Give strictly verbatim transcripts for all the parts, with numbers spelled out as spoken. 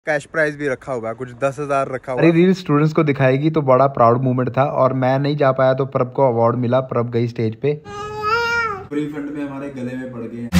Cash price भी रखा हुआ है, कुछ दस हजार रखा हुआ है। रील स्टूडेंट्स को दिखाएगी तो बड़ा प्राउड मोमेंट था और मैं नहीं जा पाया तो प्रभ को अवार्ड मिला। प्रभ गई स्टेज पे। फ्री फंड में हमारे गले में पड़ गए।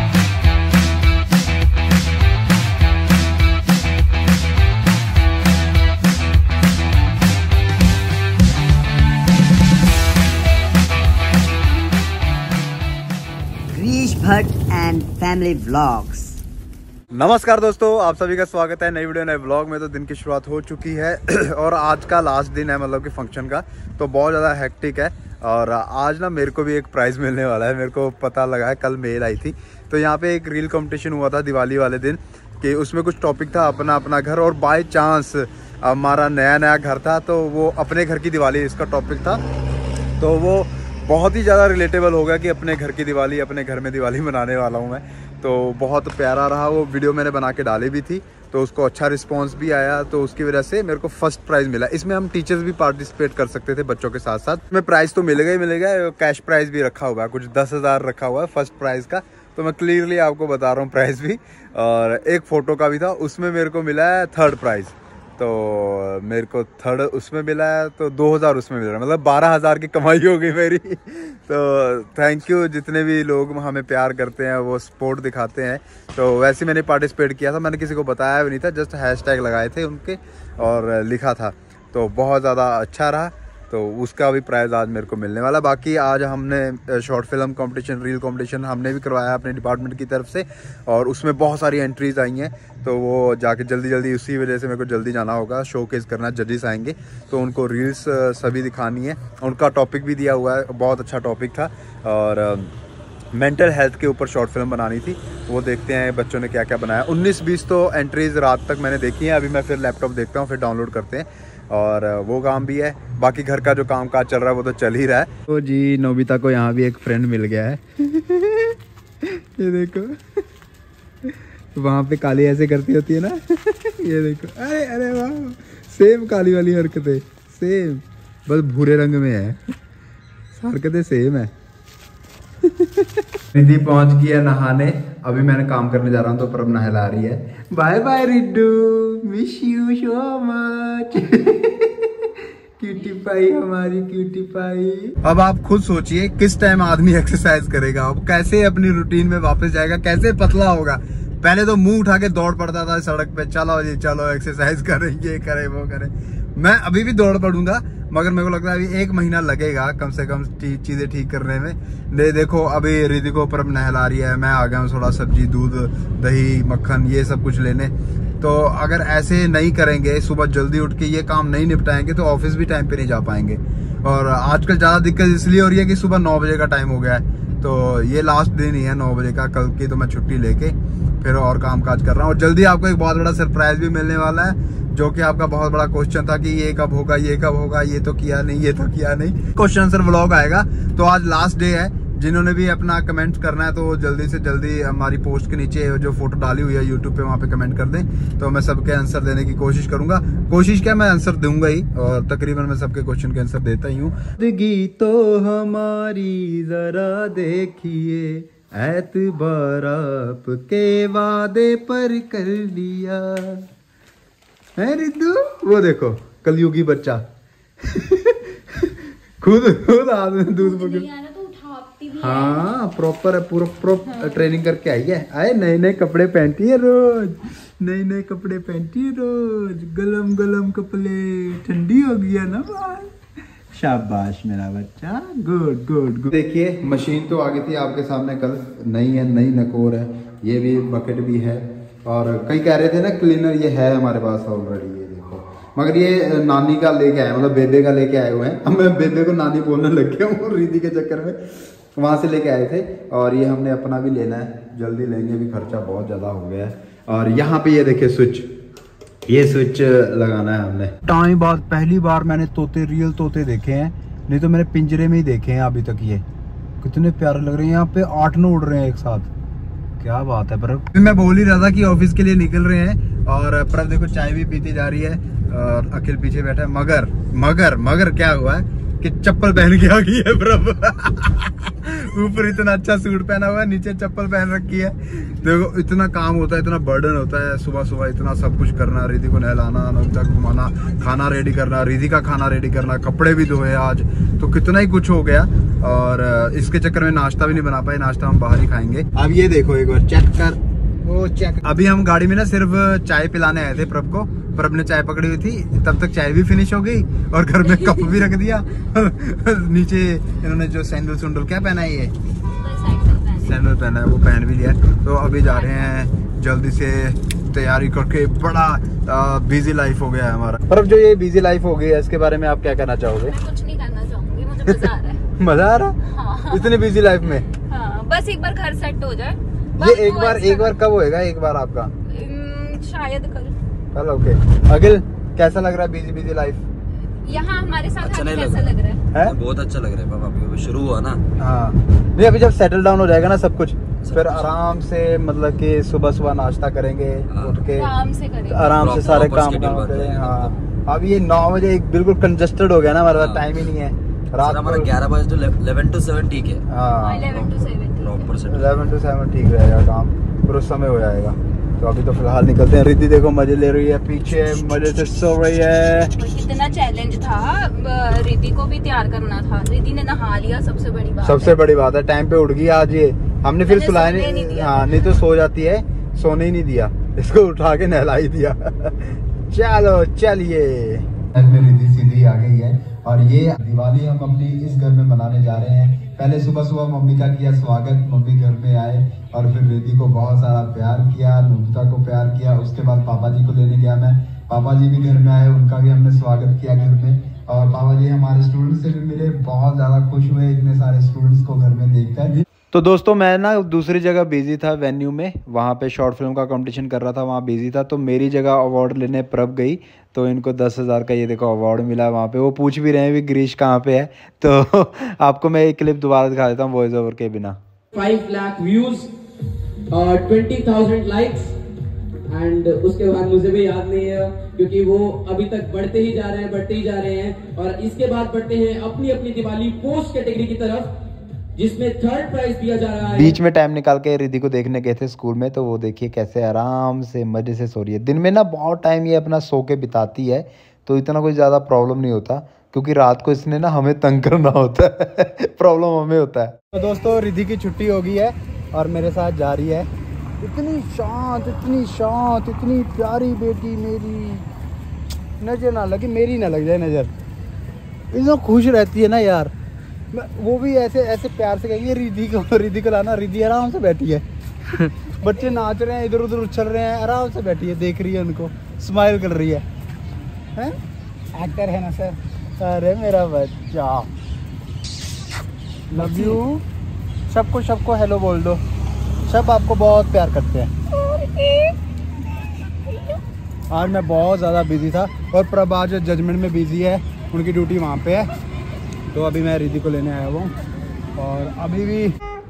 Krish Bhatt and Family Vlogs। नमस्कार दोस्तों, आप सभी का स्वागत है नई वीडियो नए व्लॉग में। तो दिन की शुरुआत हो चुकी है और आज का लास्ट दिन है मतलब कि फंक्शन का, तो बहुत ज़्यादा हेक्टिक है। और आज ना मेरे को भी एक प्राइज़ मिलने वाला है, मेरे को पता लगा है, कल मेल आई थी। तो यहाँ पे एक रील कंपटीशन हुआ था दिवाली वाले दिन कि उसमें कुछ टॉपिक था अपना अपना घर, और बाय चांस हमारा नया नया घर था तो वो अपने घर की दिवाली इसका टॉपिक था। तो वो बहुत ही ज़्यादा रिलेटेबल हो गया कि अपने घर की दिवाली, अपने घर में दिवाली मनाने वाला हूँ मैं। तो बहुत प्यारा रहा वो वीडियो, मैंने बना के डाली भी थी तो उसको अच्छा रिस्पांस भी आया, तो उसकी वजह से मेरे को फर्स्ट प्राइज़ मिला। इसमें हम टीचर्स भी पार्टिसिपेट कर सकते थे बच्चों के साथ साथ। इसमें प्राइज़ तो मिलेगा ही मिलेगा, कैश प्राइज़ भी रखा हुआ है, कुछ दस हज़ार रखा हुआ है फर्स्ट प्राइज़ का। तो मैं क्लियरली आपको बता रहा हूँ प्राइज़ भी, और एक फ़ोटो का भी था, उसमें मेरे को मिला है थर्ड प्राइज़। तो मेरे को थर्ड उसमें मिला है, तो दो हज़ार उसमें मिल रहा है, मतलब बारह हज़ार की कमाई हो गई मेरी। तो थैंक यू जितने भी लोग हमें प्यार करते हैं, वो सपोर्ट दिखाते हैं। तो वैसे मैंने पार्टिसिपेट किया था, मैंने किसी को बताया भी नहीं था, जस्ट हैशटैग लगाए थे उनके और लिखा था। तो बहुत ज़्यादा अच्छा रहा, तो उसका भी प्राइज़ आज मेरे को मिलने वाला। बाकी आज हमने short film competition, reel competition हमने भी करवाया अपने डिपार्टमेंट की तरफ से, और उसमें बहुत सारी एंट्रीज आई हैं। तो वो जाके जल्दी जल्दी, उसी वजह से मेरे को जल्दी जाना होगा, शोकेस करना, जजेस आएंगे तो उनको रील्स सभी दिखानी है। उनका टॉपिक भी दिया हुआ है, बहुत अच्छा टॉपिक था, और मेंटल हेल्थ के ऊपर शॉर्ट फिल्म बनानी थी। वो देखते हैं बच्चों ने क्या क्या बनाया। उन्नीस बीस तो एंट्रीज रात तक मैंने देखी हैं, अभी मैं फिर लैपटॉप देखता हूँ, फिर डाउनलोड करते हैं, और वो काम भी है। बाकी घर का जो काम काज चल रहा है वो तो चल ही रहा है। तो जी नोबिता को यहाँ भी एक फ्रेंड मिल गया है। ये देखो, वहाँ पे काली ऐसे करती होती है ना। ये देखो, अरे अरे वाह, सेम काली वाली हरकतें, सेम, बस भूरे रंग में है, हरकतें सेम है। रिद्धि पहुंच गई है नहाने, अभी मैंने काम करने जा रहा हूँ तो प्रभ नहला रही है। Bye bye Riddu, miss you so much. Cutie pie, हमारी क्यूटी पाई। अब आप खुद सोचिए किस टाइम आदमी एक्सरसाइज करेगा, अब कैसे अपनी रूटीन में वापस जाएगा, कैसे पतला होगा। पहले तो मुंह उठा के दौड़ पड़ता था सड़क पे, चलो जी चलो एक्सरसाइज करें, ये करे वो करे। मैं अभी भी दौड़ पड़ूंगा, मगर मेरे को लगता है अभी एक महीना लगेगा कम से कम चीजें ठीक करने में। दे देखो अभी रिद्धि को परम नहला रही है, मैं आ गया हूँ थोड़ा सब्जी, दूध, दही, मक्खन, ये सब कुछ लेने। तो अगर ऐसे नहीं करेंगे, सुबह जल्दी उठ के ये काम नहीं निपटाएंगे तो ऑफिस भी टाइम पे नहीं जा पाएंगे। और आजकल ज्यादा दिक्कत इसलिए हो रही है कि सुबह नौ बजे का टाइम हो गया है, तो ये लास्ट दिन ही है नौ बजे का। कल की तो मैं छुट्टी लेके फिर और काम काज कर रहा हूँ। और जल्दी आपको एक बहुत बड़ा सरप्राइज भी मिलने वाला है, जो कि आपका बहुत बड़ा क्वेश्चन था कि ये कब होगा, ये कब होगा, ये तो किया नहीं, ये तो किया नहीं। क्वेश्चन आंसर व्लॉग आएगा। तो आज लास्ट डे है, जिन्होंने भी अपना कमेंट करना है तो जल्दी से जल्दी हमारी पोस्ट के नीचे जो फोटो डाली हुई है यूट्यूब पे, वहाँ पे कमेंट कर दें, तो मैं सबके आंसर देने की कोशिश करूंगा। कोशिश क्या, मैं आंसर दूंगा ही, और तकरीबन मैं सबके क्वेश्चन के आंसर देता ही हूँ। जिंदगी तो हमारी जरा देखिए, एतबार आपके वादे पर कर लिया है रिद्धू। वो देखो कलयुगी बच्चा। खुद खुद हाथ में दूध पकड़, हाँ प्रॉपर है, पूरा प्रॉपर ट्रेनिंग करके आई है। आए नए नए कपड़े पहनती है रोज, नए नए कपड़े पहनती है रोज, गलम गलम कपड़े, ठंडी हो गई है ना भाई। शाबाश मेरा बच्चा, गुड गुड गुड। देखिए मशीन तो आ गई थी आपके सामने कल, नई है, नई नकोर है, ये भी बकेट भी है। और कई कह रहे थे ना क्लीनर, ये है हमारे पास ऑलरेडी, ये देखो। मगर ये नानी का लेके आए, मतलब बेबे का लेके आए हुए हैं। अब मैं बेबे को नानी बोलने लग गया हूँ रिद्धि के चक्कर में, वहाँ से लेके आए थे। और ये हमने अपना भी लेना है, जल्दी लेंगे, भी खर्चा बहुत ज़्यादा हो गया है। और यहाँ पे ये देखिए स्विच, ये स्विच लगाना है हमने। टाइम बाद पहली बार मैंने तोते, रियल तोते देखे हैं, नहीं तो मैंने पिंजरे में ही देखे हैं अभी तक। ये कितने प्यारे लग रहे हैं, यहाँ पे आठ नौ उड़ रहे हैं एक साथ, क्या बात है। पर मैं बोल ही रहा था कि ऑफिस के लिए निकल रहे हैं, और पर देखो चाय भी पीती जा रही है, और अखिल पीछे बैठा है। मगर मगर मगर क्या हुआ है कि चप्पल पहन के आ गई है प्रभ। ऊपर इतना अच्छा सूट पहना हुआ है, नीचे चप्पल पहन रखी है। देखो इतना काम होता है, इतना बर्डन होता है सुबह सुबह, इतना सब कुछ करना, रिद्धि को नहलाना, नौता घुमाना, खाना रेडी करना, रिद्धि का खाना रेडी करना, कपड़े भी धोए आज, तो कितना ही कुछ हो गया। और इसके चक्कर में नाश्ता भी नहीं बना पाए, नाश्ता हम बाहर ही खाएंगे। अब ये देखो एक बार चेक कर, वो चेक। अभी हम गाड़ी में ना सिर्फ चाय पिलाने आए थे प्रभ को, प्रभ ने चाय पकड़ी हुई थी, तब तक चाय भी फिनिश हो गई और घर में कप भी रख दिया। नीचे इन्होंने जो सैंडल सुंडल क्या पहना है, ये सैंडल पहना है, वो पहन भी लिया। तो अभी जा रहे हैं जल्दी से तैयारी करके, बड़ा बिजी लाइफ हो गया है हमारा। प्रभ जो ये बिजी लाइफ हो गई है, इसके बारे में आप क्या कहना चाहोगे? कुछ नहीं करना चाहूंगी, मुझे मजा आ रहा है। मजा आ रहा? हाँ। इतनी बिजी लाइफ में? हाँ, बस एक बार घर सेट हो जाए। ये एक बार एक बार कब होएगा एक बार आपका? शायद कल। कल ओके। अगिल कैसा लग रहा है बिजी बिजी लाइफ? यहाँ हमारे साथ अच्छा नहीं कैसा लग रहा है? है? बहुत अच्छा लग रहा है पापा, अभी शुरू हुआ ना। हाँ नहीं, अभी जब सेटल डाउन हो जाएगा ना सब कुछ, फिर आराम से मतलब कि सुबह सुबह नाश्ता करेंगे, उठ के आराम से करेंगे, आराम से सारे काम करेंगे। हाँ अब ये नौ बजे एक बिल्कुल कंजस्टेड हो गया ना, हमारे पास टाइम ही नहीं है। रात हमारा ग्यारह बजे तो इलेवन टू सेवन ठीक है। हाँ eleven two seven eleven two seven ठीक रहेगा, काम पूरा समय हो जाएगा। तो अभी तो फिलहाल निकलते हैं। रिद्धि देखो मजे ले रही है, पीछे मजे से सो रही है। कितना चैलेंज था, रिद्धि को भी तैयार करना था, रिद्धि ने नहा लिया, सबसे बड़ी बात सबसे बड़ी बात है, टाइम पे उठ गई आज ये। हमने फिर सुलाया नहीं, हाँ नहीं तो सो जाती है, सोने ही नहीं दिया, इसको उठा के नहला ही दिया। चलो चलिए, रिद्धि सीधी आ गई है और ये दिवाली हम अपनी इस घर में मनाने जा रहे हैं। पहले सुबह सुबह मम्मी का किया स्वागत, मम्मी घर में आए और फिर रिद्धि को बहुत सारा प्यार किया, नुकता को प्यार किया। उसके बाद पापा जी को लेने गया मैं, पापा जी भी घर में आए, उनका भी हमने स्वागत किया घर में। और पापा जी हमारे स्टूडेंट्स से भी मिले, बहुत ज्यादा खुश हुए इतने सारे स्टूडेंट्स को घर में देखकर। तो दोस्तों मैं ना दूसरी जगह बिजी था वेन्यू में, वहाँ पे शॉर्ट फिल्म का कंपटीशन कर रहा था, वहाँ बिजी था। तो मेरी जगह अवार्ड लेने प्रभ गई, तो इनको दस हज़ार का ये देखो अवार्ड मिला वहाँ पे। वो पूछ भी रहे हैं भी गिरीश कहाँ पे है, तो आपको मैं एक क्लिप दोबारा दिखा देता हूँ वॉइस ओवर के बिना। फाइव लाख व्यूज और ट्वेंटी थाउजेंड लाइक्स एंड उसके बाद मुझे भी याद नहीं है, क्योंकि वो अभी तक बढ़ते ही जा रहे हैं बढ़ते ही जा रहे हैं। और इसके बाद बढ़ते हैं अपनी अपनी दिवाली पोस्ट कैटेगरी की तरफ, जिसमें थर्ड प्राइज दिया जा रहा है। बीच में टाइम निकाल के रिद्धि को देखने गए थे स्कूल में, तो वो देखिए कैसे आराम से मजे से सो रही है। दिन में ना बहुत टाइम ये अपना सो के बिताती है, तो इतना कोई ज़्यादा प्रॉब्लम नहीं होता, क्योंकि रात को इसने ना हमें तंग करना होता है। प्रॉब्लम हमें होता है। तो दोस्तों रिद्धि की छुट्टी हो गई है और मेरे साथ जा रही है। इतनी शांत इतनी शांत इतनी प्यारी बेटी मेरी, नजर ना लगे, मेरी ना लग जाए नजर। इतना खुश रहती है ना यार, वो भी ऐसे ऐसे प्यार से कहेंगे रिद्धि को, रिद्धि को लाना। रिद्धि आराम से बैठी है, बच्चे नाच रहे हैं, इधर उधर उछल रहे हैं, आराम से बैठी है, देख रही है उनको, स्माइल कर रही है। हैं एक्टर है ना सर। अरे मेरा बच्चा, लव यू। सबको सबको हेलो बोल दो, सब आपको बहुत प्यार करते हैं। आज मैं बहुत ज़्यादा बिजी था और प्रभ आज जजमेंट में बिजी है, उनकी ड्यूटी वहाँ पे है। तो अभी मैं रिद्धि को लेने आया हूँ और अभी भी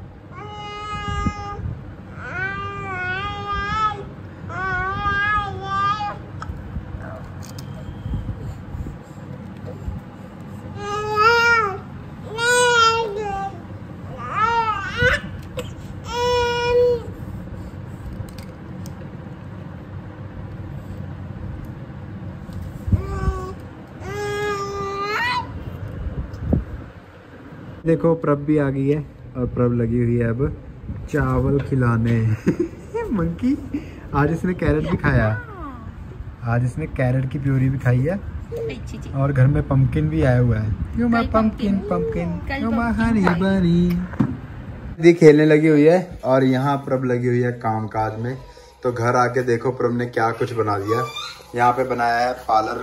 देखो प्रभ भी आ गई है और प्रभ लगी हुई है अब चावल खिलाने। मंकी आज इसने कैरेट भी खाया, आज इसने कैरेट की प्यूरी भी खाई है और घर में पंपकिन भी आया हुआ है। You my pumpkin pumpkin you my honey bunny. दीदी खेलने लगी हुई है और यहाँ प्रभ लगी हुई है काम काज में। तो घर आके देखो प्रभ ने क्या कुछ बना दिया। यहाँ पे बनाया है पालर,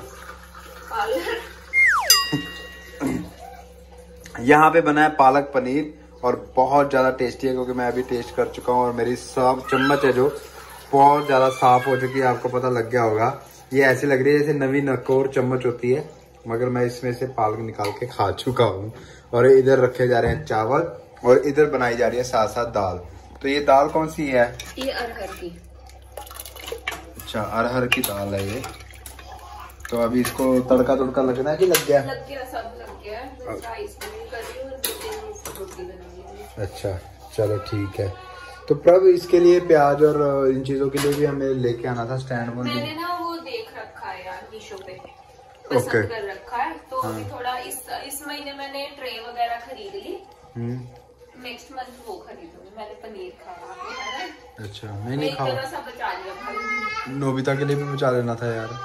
यहाँ पे बना है पालक पनीर और बहुत ज़्यादा टेस्टी है, क्योंकि मैं अभी टेस्ट कर चुका हूँ और मेरी सब चम्मच है जो बहुत ज़्यादा साफ हो चुकी है, आपको पता लग गया होगा। ये ऐसी लग रही है जैसे नवी नकोर चम्मच होती है, मगर मैं इसमें से पालक निकाल के खा चुका हूँ। और इधर रखे जा रहे हैं चावल और इधर बनाई जा रही है साथ साथ दाल। तो ये दाल कौन सी है? ये अरहर की। अच्छा अरहर की दाल है ये। तो अभी इसको तड़का तुड़का लगना है कि लग गया? लग गया, सब लग गया। राइस भी कर रही हूं और रोटी बनाऊंगी। अच्छा चलो ठीक है। तो प्रभ इसके लिए प्याज और इन चीजों के लिए भी हमें लेके आना था स्टैंड। मैंने ना वो देख रखा है यार मीशो पे, पसंद okay. कर रखा है तो हाँ. अभी थोड़ा इस इस महीने मैंने ट्रे वगैरह खरीद ली, नेक्स्ट मंथ वो खरीदूंगी। मैंने पनीर खाया। अच्छा मैं नहीं खाऊं, सब बचा लिया। नोबिता के लिए भी बचा लेना था यार।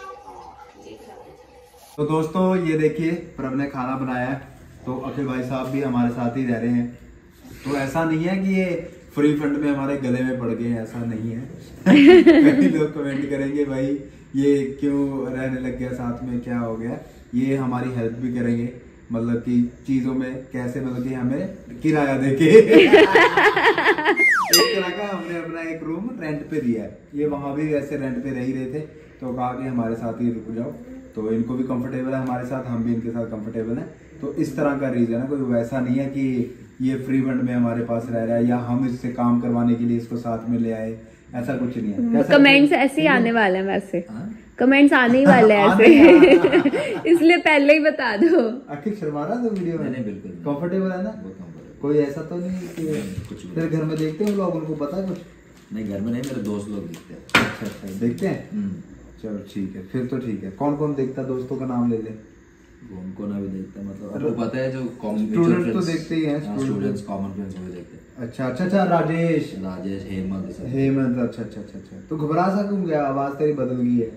तो दोस्तों ये देखिए प्रभ ने खाना बनाया है, तो अखिल भाई साहब भी हमारे साथ ही रह रहे हैं। तो ऐसा नहीं है कि ये फ्री फंड में हमारे गले में पड़ गए हैं, ऐसा नहीं है। कई लोग कमेंट करेंगे भाई ये क्यों रहने लग गया साथ में, क्या हो गया। ये हमारी हेल्प भी करेंगे, मतलब कि चीजों में कैसे, मतलब कि हमें किराया देके एक तरह का हमने अपना एक रूम रेंट पे दिया है। ये वहां भी वैसे रेंट पे रह ही रहे थे, तो कहा कि हमारे साथ ही रुक जाओ। तो इनको भी कंफर्टेबल है हमारे साथ, हम भी इनके साथ कंफर्टेबल हैं। तो इस तरह का रीजन है, कोई वैसा नहीं है कि ये फ्री फंड में हमारे पास रह रहा है या हम इससे काम करवाने के लिए इसको साथ में ले आए, ऐसा कुछ नहीं है। कमेंट्स ऐसे ही आने वाले हैं, वैसे कमेंट्स आने ही वाले हैं ऐसे इसलिए पहले ही बता दो। आखिर शर्मा रहा तो वीडियो में बिल्कुल कंफर्टेबल है ना, कोई ऐसा तो नहीं कि कुछ तेरे घर में देखते हैं लोग, उनको पता है कुछ? नहीं घर में नहीं, मेरे दोस्त लोग देखते हैं। अच्छा अच्छा देखते हैं, चलो ठीक है फिर तो ठीक है। कौन कौन देखता है दोस्तों का नाम ले ले। उनको ना भी देखते हैं, मतलब आपको पता है जो कॉमन स्टूडेंट तो देखते ही हैं, स्टूडेंट्स कॉमन फ्रेंड्स वो देखते हैं। अच्छा अच्छा अच्छा राजेश राजेश हेमंत हेमंत अच्छा अच्छा अच्छा अच्छा। तो घबरा सा क्यों गया, आवाज तेरी बदल गई है।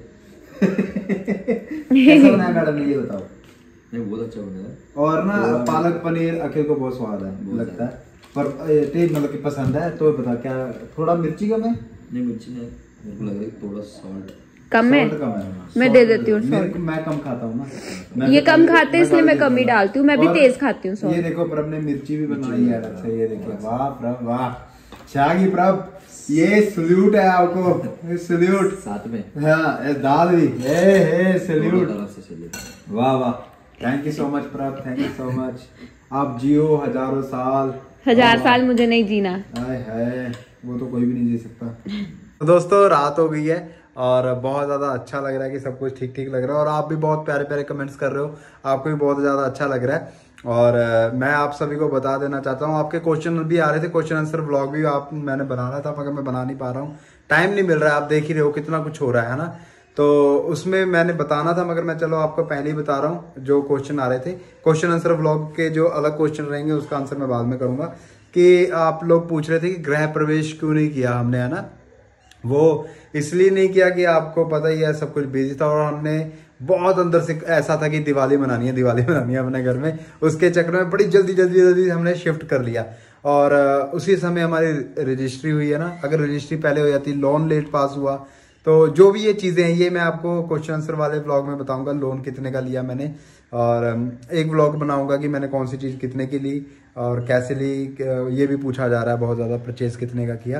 कैसा बनाया मैडम ने ये बताओ। नहीं बहुत अच्छा बनाया, और ना पालक पनीर अखिल को बहुत स्वाद है लगता है, पर टेस्ट मतलब कि पसंद है। तो बता क्या थोड़ा मिर्ची कम है? नहीं मिर्ची नहीं, मेरे को लग रहा है थोड़ा सॉल्ट कम है, मैं दे देती हूँ। मैं कम खाता हूँ ना, ये कम खाते हैं इसलिए मैं कम ही डालती हूँ, मैं भी तेज खाती हूँ। ये देखो प्रभ ने मिर्ची भी बनाई है अलग से, ये देखो वाह प्रभ वाह, शागी प्रभ ये सल्यूट है आपको, सल्यूट साथ में हाँ दाल भी हे हे सल्यूट, वाह वाह thank you so much Prabh, thank you so much. आप जियो हजारों साल, हजार साल मुझे नहीं जीना है, वो तो कोई भी नहीं जी सकता। तो दोस्तों रात हो गई है और बहुत ज़्यादा अच्छा लग रहा है कि सब कुछ ठीक ठीक लग रहा है, और आप भी बहुत प्यारे प्यारे कमेंट्स कर रहे हो, आपको भी बहुत ज़्यादा अच्छा लग रहा है। और uh, मैं आप सभी को बता देना चाहता हूँ, आपके क्वेश्चन भी आ रहे थे, क्वेश्चन आंसर व्लॉग भी आप मैंने बना रहा था मगर मैं बना नहीं पा रहा हूँ, टाइम नहीं मिल रहा है। आप देख ही रहे हो कितना कुछ हो रहा है ना, तो उसमें मैंने बताना था मगर मैं चलो आपको पहले ही बता रहा हूँ। जो क्वेश्चन आ रहे थे क्वेश्चन आंसर व्लॉग के, जो अलग क्वेश्चन रहेंगे उसका आंसर मैं बाद में करूँगा। कि आप लोग पूछ रहे थे कि गृह प्रवेश क्यों नहीं किया हमने, है ना। वो इसलिए नहीं किया कि आपको पता ही है सब कुछ बिजी था, और हमने बहुत अंदर से ऐसा था कि दिवाली मनानी है दिवाली मनानी है अपने घर में, उसके चक्कर में बड़ी जल्दी जल्दी जल्दी हमने शिफ्ट कर लिया। और उसी समय हमारी रजिस्ट्री हुई है ना, अगर रजिस्ट्री पहले हो जाती, लोन लेट पास हुआ, तो जो भी ये चीज़ें हैं ये मैं आपको क्वेश्चन आंसर वाले व्लॉग में बताऊंगा, लोन कितने का लिया मैंने, और एक व्लॉग बनाऊंगा कि मैंने कौन सी चीज़ कितने की ली और कैसे ली, ये भी पूछा जा रहा है बहुत ज़्यादा, परचेज कितने का किया।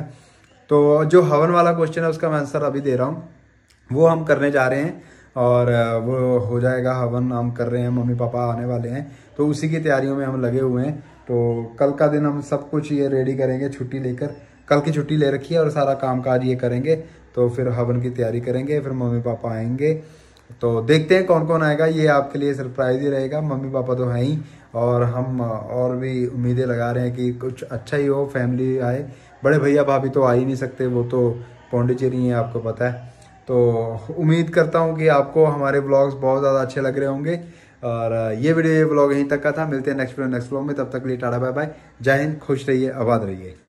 तो जो हवन वाला क्वेश्चन है उसका मैं आंसर अभी दे रहा हूँ, वो हम करने जा रहे हैं और वो हो जाएगा, हवन हम कर रहे हैं, मम्मी पापा आने वाले हैं तो उसी की तैयारियों में हम लगे हुए हैं। तो कल का दिन हम सब कुछ ये रेडी करेंगे, छुट्टी लेकर, कल की छुट्टी ले रखी है और सारा काम काज ये करेंगे, तो फिर हवन की तैयारी करेंगे, फिर मम्मी पापा आएंगे। तो देखते हैं कौन कौन आएगा, ये आपके लिए सरप्राइज ही रहेगा। मम्मी पापा तो हैं ही, और हम और भी उम्मीदें लगा रहे हैं कि कुछ अच्छा ही हो, फैमिली आए। बड़े भैया भाभी तो आ ही नहीं सकते, वो तो पौंडीचेरी हैं आपको पता है। तो उम्मीद करता हूँ कि आपको हमारे व्लॉग्स बहुत ज़्यादा अच्छे लग रहे होंगे, और ये वीडियो ये व्लॉग यहीं तक का था। मिलते हैं नेक्स्ट वीडियो नेक्स्ट व्लॉग में, तब तक के लिए टाटा बाय बाय, जय हिंद, खुश रहिए, आबाद रहिए।